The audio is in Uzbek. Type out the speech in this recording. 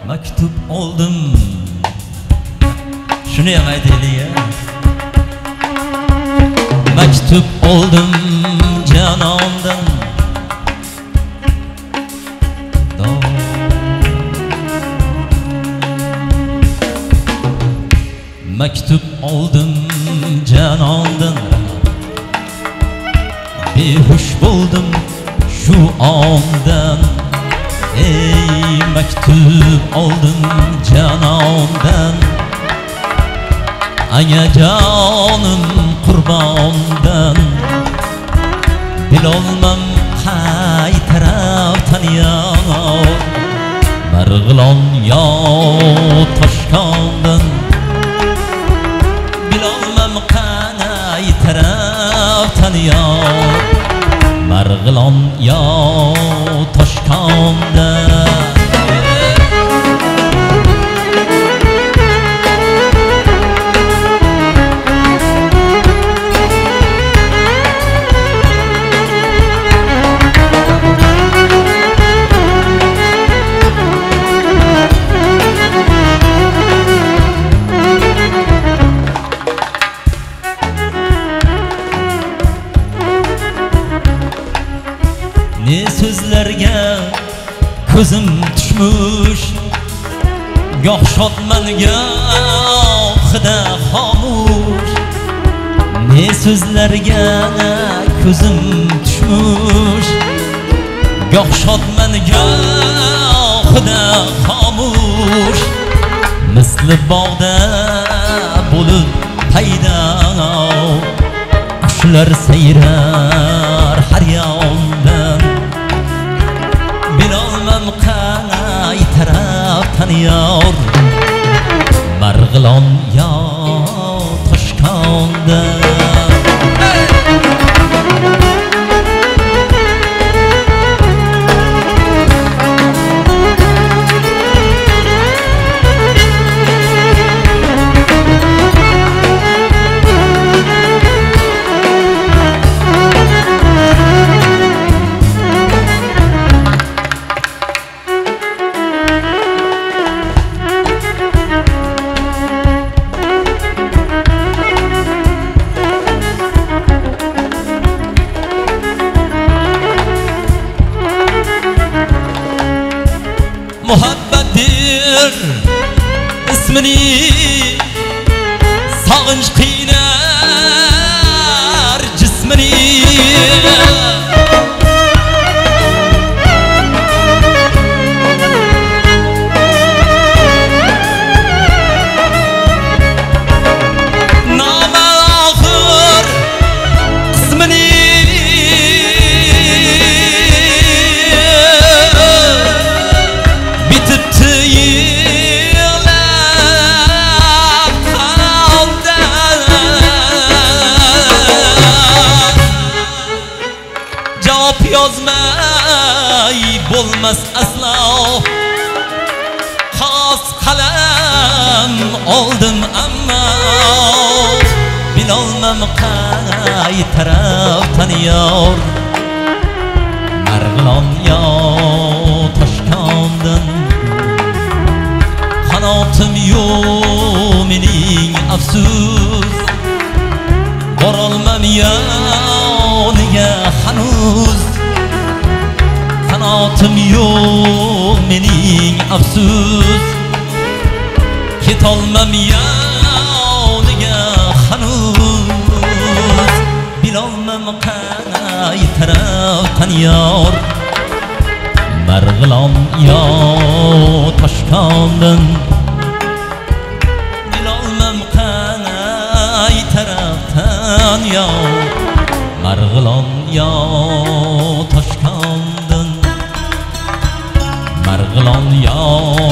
Maktub oldim. Shuni ham aytaylik-ya. Maktub oldim janomdan. Maktub oldim janomdan. Behush bo'ldim shu ondan. Ey maktub oldim janomdan. Anga jonim qurbondan. Bilolmam qay tarafdan yo'q. Marg'ilon yo Toshkentdan. Bilolmam qay tarafdan yo'q. Marg'ilon yo Toshkentdan. Ne so'zlarga ko'zim tushmush, goh shodman gohida xomush. Ne so'zlarga ko'zim tushmush, goh shodman gohida xomush. Misli bog'da bo'lib paydo, qushlar sayrar har yondan. Bilolmam qay tarafdan yor. Marg'ilon yo Toshkentdan. Muhabbatdir ismini sog'inch qiynar jismini. Nomalog'ir qismini yozmay bo'lmas aslo. Xos qalam oldim ammo bilolmam qay tarafdan yor. Marg'ilon yo Toshkentdan. Qanotim yo'q mening afsus, borolmam yoniga hanuz. Qanotim yo'q mening afsus, ketolmam yoniga hanuz. Bilolmam qay tarafdan yor. Marg'ilon yo Toshkentdan. Bilolmam qay tarafdan yor. Marg'ilon yo Toshkentdan. Marg'ilon yo